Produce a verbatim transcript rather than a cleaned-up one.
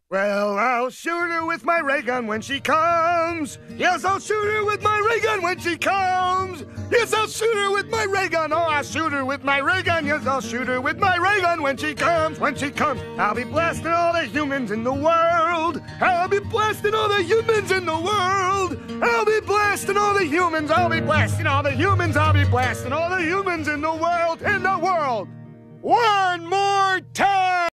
Well, I'll shoot her with my ray gun when she comes. Yes, I'll shoot her with my ray gun when she comes. Yes, I'll shoot her with my ray gun. Oh, I'll shoot her with my ray gun. Yes, I'll shoot her with my ray gun when she comes. When she comes, I'll be blasting all the humans in the world. I'll be blasting all the humans in the world. I'll be blasting all the humans. I'll be blasting all the humans. I'll be blasting all the humans in the world. In the world. One more time.